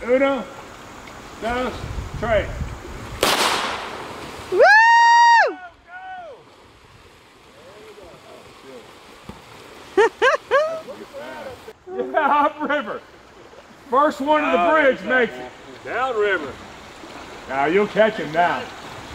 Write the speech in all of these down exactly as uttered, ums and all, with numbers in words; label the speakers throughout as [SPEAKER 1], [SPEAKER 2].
[SPEAKER 1] Uno, dos, tres.
[SPEAKER 2] Woo!
[SPEAKER 1] Yeah, upriver. First one to the bridge makes it.
[SPEAKER 3] Downriver.
[SPEAKER 1] Now you'll catch him now.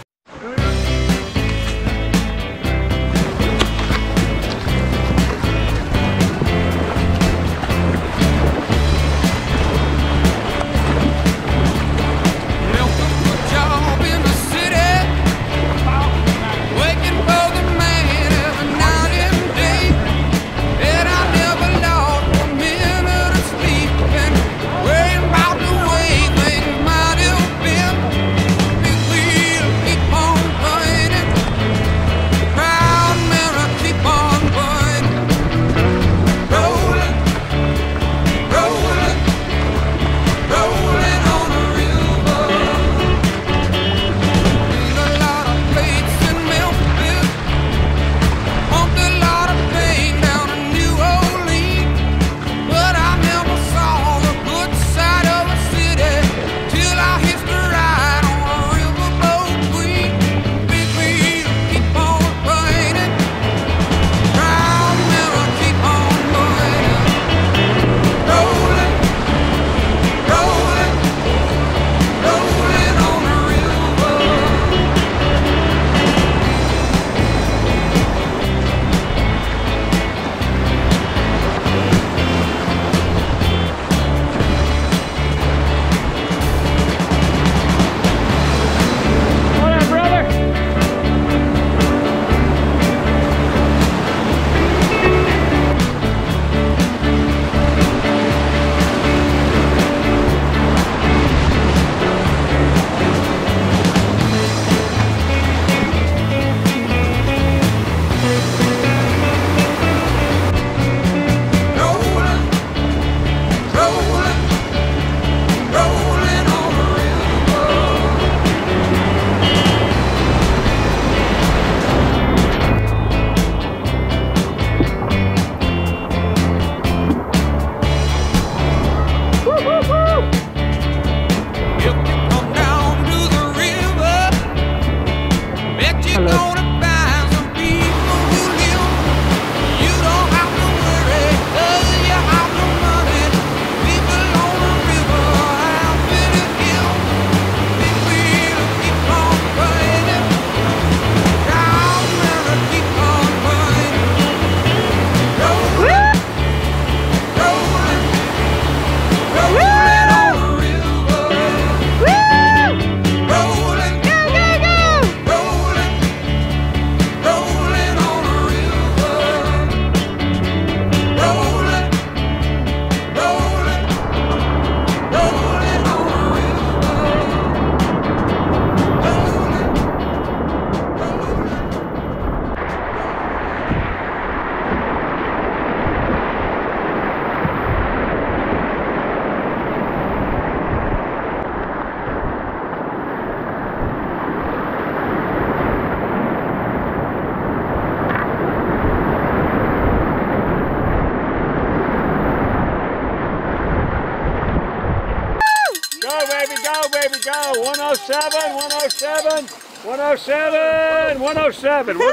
[SPEAKER 1] Go, baby, go. one oh seven, one oh seven, one oh seven, one oh seven. Come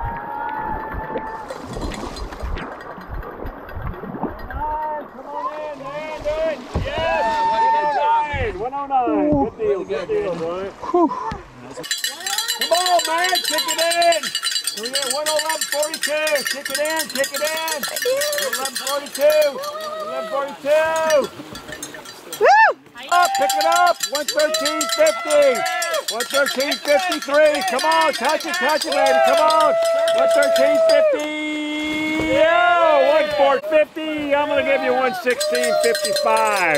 [SPEAKER 1] on in, man, do it. Yes, one oh nine. Good deal, good deal, Brian. Come on, man, kick it in. We got one eleven forty-two. Kick it in, kick it in. eleven forty-two, eleven forty-two.
[SPEAKER 2] Woo!
[SPEAKER 1] Up, pick it up, one thirteen fifty, one thirteen fifty-three, come on, touch it, touch it, baby, come on, one thirteen fifty, yeah, one four fifty, I'm going to give you one sixteen fifty-five.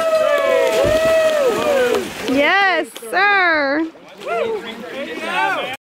[SPEAKER 2] Yes, sir.